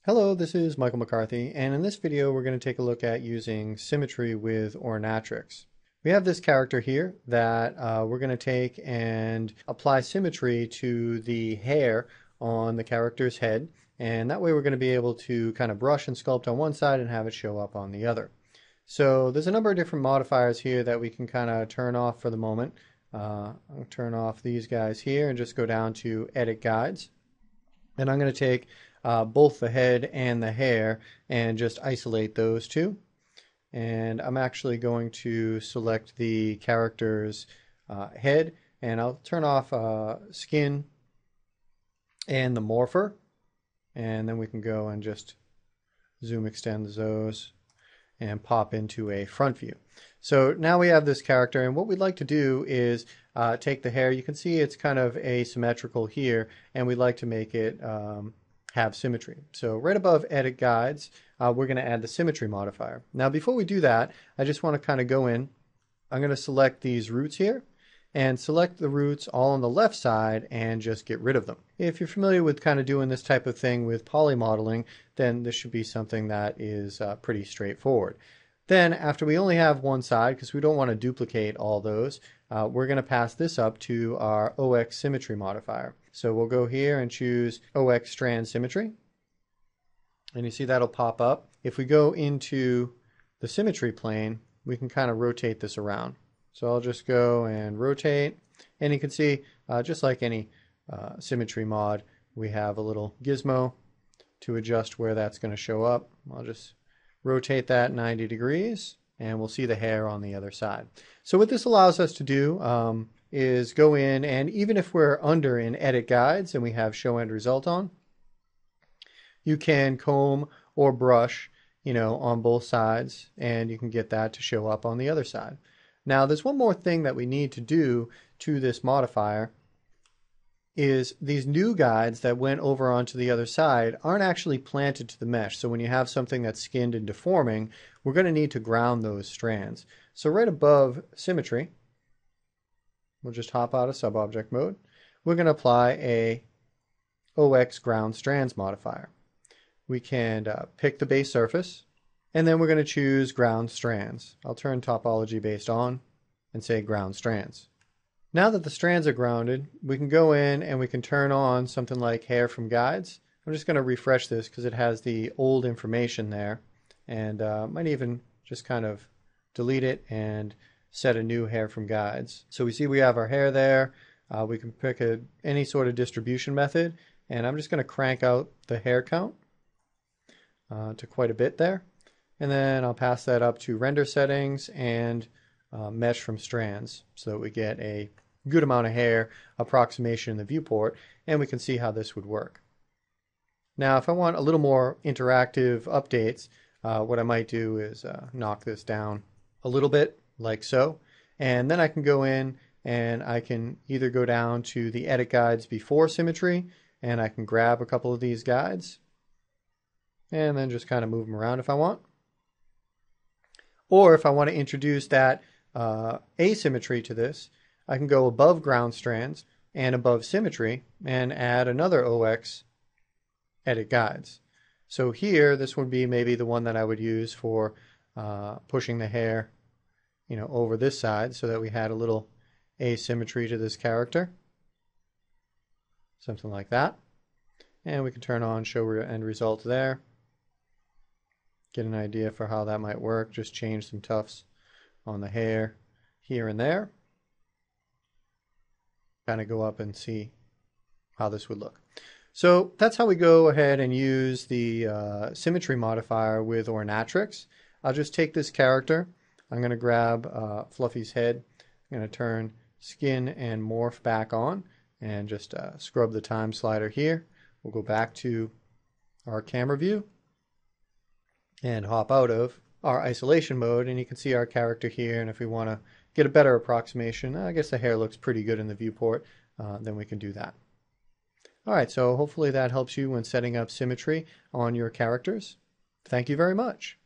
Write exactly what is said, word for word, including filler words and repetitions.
Hello, this is Michael McCarthy, and in this video we're going to take a look at using symmetry with Ornatrix. We have this character here that uh, we're going to take and apply symmetry to the hair on the character's head, and that way we're going to be able to kind of brush and sculpt on one side and have it show up on the other. So there's a number of different modifiers here that we can kind of turn off for the moment. Uh, I'll turn off these guys here and just go down to Edit Guides. And I'm going to take uh, both the head and the hair and just isolate those two. And I'm actually going to select the character's uh, head, and I'll turn off uh, skin and the morpher. And then we can go and just zoom extend those and pop into a front view. So now we have this character, and what we'd like to do is uh, take the hair. You can see it's kind of asymmetrical here, and we'd like to make it um, have symmetry. So right above Edit Guides, uh, we're going to add the Symmetry modifier. Now before we do that, I just want to kind of go in. I'm going to select these roots here, and select the roots all on the left side and just get rid of them. If you're familiar with kind of doing this type of thing with poly modeling, then this should be something that is uh, pretty straightforward. Then after we only have one side, because we don't want to duplicate all those, uh, we're going to pass this up to our O X Symmetry modifier. So we'll go here and choose O X Strand Symmetry. And you see that'll pop up. If we go into the symmetry plane, we can kind of rotate this around. So I'll just go and rotate, and you can see uh, just like any uh, symmetry mod, we have a little gizmo to adjust where that's going to show up. I'll just rotate that ninety degrees, and we'll see the hair on the other side. So what this allows us to do um, is go in, and even if we're under in Edit Guides and we have Show End Result on, you can comb or brush, you know, on both sides, and you can get that to show up on the other side. Now there's one more thing that we need to do to this modifier, is these new guides that went over onto the other side aren't actually planted to the mesh. So when you have something that's skinned and deforming, we're going to need to ground those strands. So right above Symmetry, we'll just hop out of subobject mode. We're going to apply a O X Ground Strands modifier. We can uh, pick the base surface, and then we're going to choose Ground Strands. I'll turn Topology Based on and say Ground Strands. Now that the strands are grounded, we can go in and we can turn on something like Hair from Guides. I'm just going to refresh this because it has the old information there, and uh, might even just kind of delete it and set a new Hair from Guides. So we see we have our hair there. Uh, we can pick a, any sort of distribution method, and I'm just going to crank out the hair count uh, to quite a bit there. And then I'll pass that up to Render Settings and uh, Mesh from Strands, so that we get a good amount of hair approximation in the viewport, and we can see how this would work. Now if I want a little more interactive updates, uh, what I might do is uh, knock this down a little bit, like so, and then I can go in and I can either go down to the Edit Guides before Symmetry, and I can grab a couple of these guides and then just kind of move them around if I want. Or if I want to introduce that uh, asymmetry to this, I can go above Ground Strands and above Symmetry and add another O X Edit Guides. So here, this would be maybe the one that I would use for uh, pushing the hair, you know, over this side, so that we had a little asymmetry to this character. Something like that. And we can turn on Show End Result there. Get an idea for how that might work. Just change some tufts on the hair here and there. Kind of go up and see how this would look. So that's how we go ahead and use the uh, Symmetry modifier with Ornatrix. I'll just take this character. I'm going to grab uh, Fluffy's head. I'm going to turn Skin and Morph back on and just uh, scrub the time slider here. We'll go back to our camera view and hop out of our isolation mode, and you can see our character here. And if we want to get a better approximation, I guess the hair looks pretty good in the viewport, uh, then we can do that. Alright, so hopefully that helps you when setting up symmetry on your characters. Thank you very much.